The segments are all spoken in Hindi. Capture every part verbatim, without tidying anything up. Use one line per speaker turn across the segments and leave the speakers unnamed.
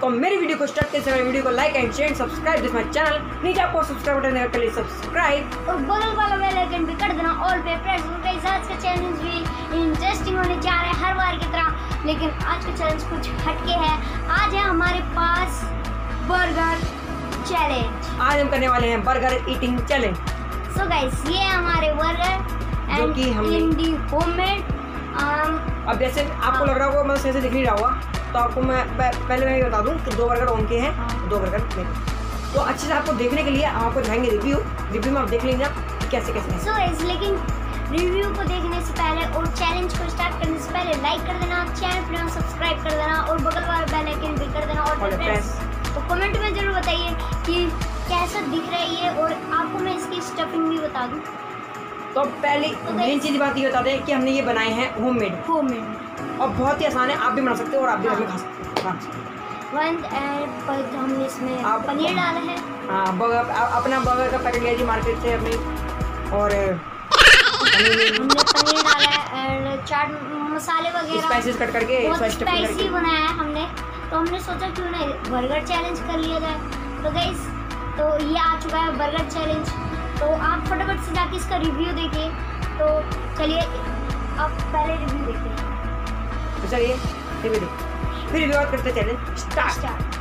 तो मेरी वीडियो को स्टार्ट करते समय वीडियो को like and share subscribe this my channel. नीचे आपको सब्सक्राइब बटन कर लिए सब्सक्राइब
और बगल वाला बेल आइकन भी कर देना ऑल पे प्रेस। गाइस आज का चैलेंज भी इंटरेस्टिंग होने जा रहा है हर बार की तरह, लेकिन आज का चैलेंज कुछ हटके है। आज है हमारे पास बर्गर चैलेंज।
आज हम करने वाले हैं burger eating challenge.
So guys ये है हमारे बर्गर
जो कि हमने
इंडी होममेड।
अब जैसे आपको लग रहा होगा मैं सही से दिख नहीं रहा होगा, तो आपको मैं पहले मैं ये बता दूं कि दो बर्गर उनके हैं,
हाँ।
दो बर्गर मेरे। तो अच्छे से आपको देखने के लिए हम आपको दिखाएंगे रिव्यू रिव्यू में आप देख लीजिए कैसे कैसे।
सो गाइस लेकिन रिव्यू को देखने से पहले और चैलेंज को स्टार्ट करने से पहले लाइक कर देना, चैनल पर सब्सक्राइब कर देना और बगल वाला बेल आइकन भी कर देना और प्रेस। तो कमेंट में जरूर बताइए कि कैसा दिख रहा है ये, और आपको मैं इसकी स्टफिंग भी बता दूं।
तो पहली मेन चीज बात ये बता दें कि हमने ये बनाए हैं होममेड
होममेड
और बहुत ही आसान है, आप भी बना सकते हो और आप भी घर में खा सकते हो।
वन एंड हमने इसमें
आप
पनीर डाला है।
हाँ बर्गर अपना बर्गर का पैकेट लिया जी मार्केट से अपनी, और
हमने पनीर डाला है एंड चाट मसाले वगैरह
स्पाइसेस कट करके
बहुत स्पाइसी बनाया है हमने। तो हमने सोचा क्यों ना बर्गर चैलेंज कर लिया जाए। तो गाइस तो ये आ चुका है बर्गर चैलेंज। तो आप फटाफट से जाके इसका रिव्यू देखिए। तो चलिए अब पहले रिव्यू देखते हैं।
तो चलिए रिव्यू देखिए, फिर रिव्यू करते हैं। Challenge start
start.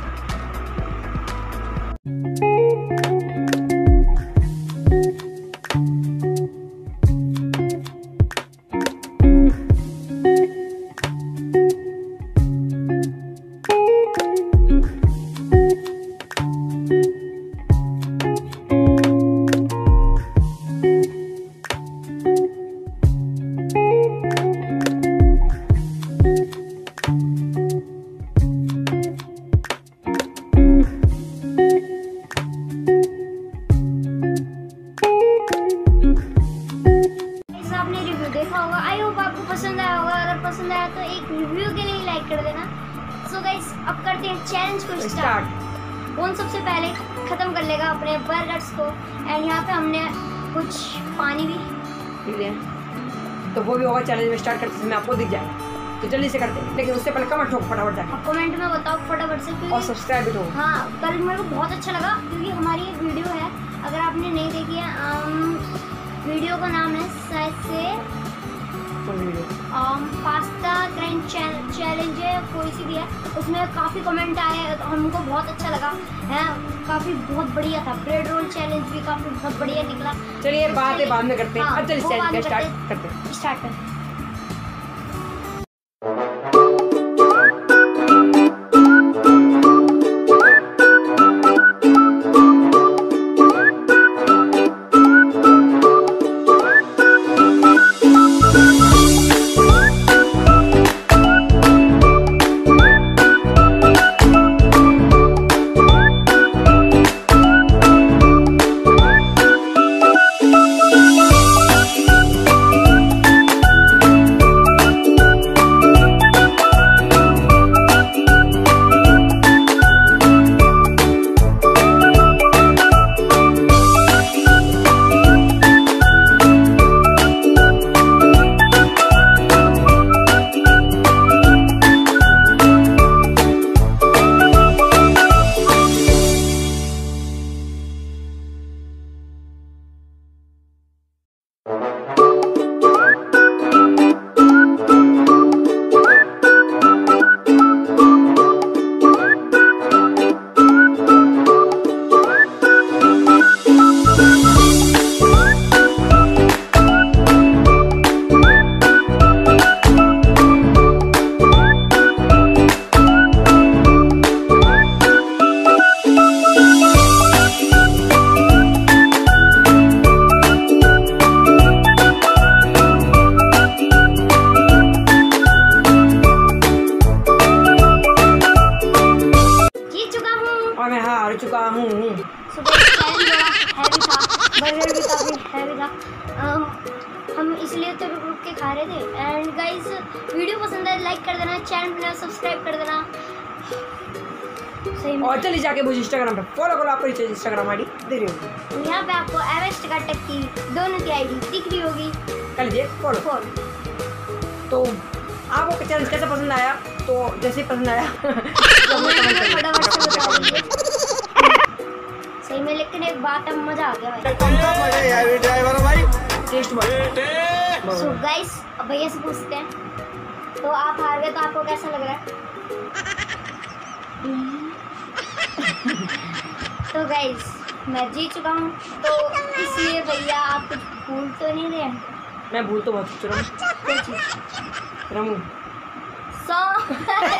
देखा होगा, आई होप आपको पसंद आया होगा। अगर पसंद आया तो एक रिव्यू के लिए लाइक कर देना। सो so गाइस अब करते हैं चैलेंज को स्टार्ट। कौन सबसे पहले खत्म कर लेगा अपने बर्गर्स को। एंड यहाँ पे हमने कुछ पानी भी पी लिया,
तो वो भी होगा चैलेंज में स्टार्ट करते समय आपको दिख जाएगा। तो जल्दी से करते हैं, लेकिन उससे पहले कमेंट ठोक फटाफट जाके
कमेंट में बताओ फटाफट से, क्योंकि
और सब्सक्राइब भी ठोक।
हाँ कल मेरे को बहुत अच्छा लगा क्योंकि हमारी एक वीडियो है, अगर आपने नहीं देखी है, आम, वीडियो का नाम है शायद से पास्ता क्रंच चैलेंज है, कोई सी भी है। उसमें काफ़ी कमेंट आए तो हमको बहुत अच्छा लगा है, काफ़ी बहुत बढ़िया था। ब्रेड रोल चैलेंज भी काफ़ी बहुत बढ़िया निकला।
चलिए बात है बाद में करते हैं। अब चलिए चैलेंज स्टार्ट करते हैं
स्टार्ट करते हैं।
चुका हूँ।
हैवी था, बर्गर भी काफ़ी हैवी था। um, हम इसलिए तो रुक रुक के खा रहे थे। एंड गाइस वीडियो पसंद है लाइक कर देना, चैनल पर सब्सक्राइब कर देना। सही में
और चलिए जाके मुझे इंस्टाग्राम पे फॉलो करो, आपको नीचे इंस्टाग्राम आईडी दे रही होगी।
यहाँ पे आपको एवेस्ट का टेक की दोनों की आईडी दिख रही होगी,
कर लीजिए फॉलो।
फॉलो।
तो आपको चैलेंज कैसा पसंद आया, तो जैसे पसंद आया
फटाफट से बता दीजिए। सही में, लेकिन एक बात अब मजा आ गया भाई।
टेस्ट बस।
सो गाइस, अब भैया से पूछते हैं, तो आप हार गए तो आपको कैसा लग रहा है? तो गाइस, मैं जीत चुका हूँ, तो इसलिए भैया आप कुछ भूल तो नहीं रहे?
मैं भूल तो बहुत कुछ रहा हूँ। रमू
सॉन्ग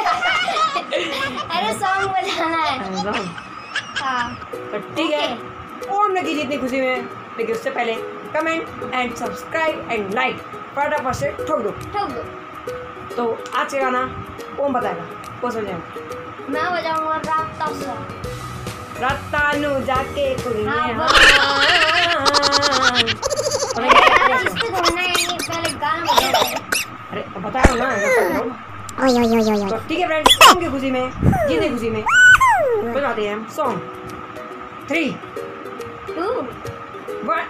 अरे सॉन्ग बजाना है। हाँ
तो ठीक है। ओम ने की जितनी खुशी में, लेकिन उससे पहले comment and subscribe and like फटाफट से ठोक दो
ठोक दो।
तो आज का गाना ओम बताएगा, कौन सा बजाएगा?
मैं बजाऊंगा राता सॉन्ग।
रातानु जाके कुड़ी
हाँ,
में
वो-
अरे
यार, इस पे थोड़ा ना ये पहले गाना बजाओ।
अरे बताया ना।
ओय ओय ओय ओय
तो ठीक है फ्रेंड्स, ओम की खुशी में, जीतने की खुशी में बजाते हैं हम सॉन्ग। थ्री
टू
वन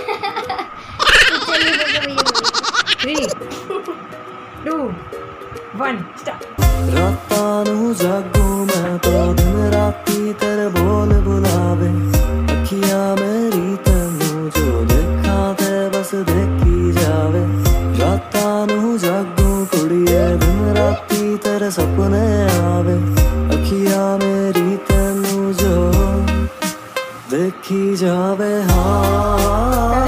चलिए बोलो भैया बोलिए।
Three two one start.
रातां नूं जागूं मैं तो दिन राती तेरे बोल बुलावे, अखियां मेरी तैनूं जो देखा ते बस देखी जावे। रातां नूं जागूं कुड़िए दिन राती तेरे सपने आवे, अखियां मेरी तैनूं जो देखी जावे। हाँ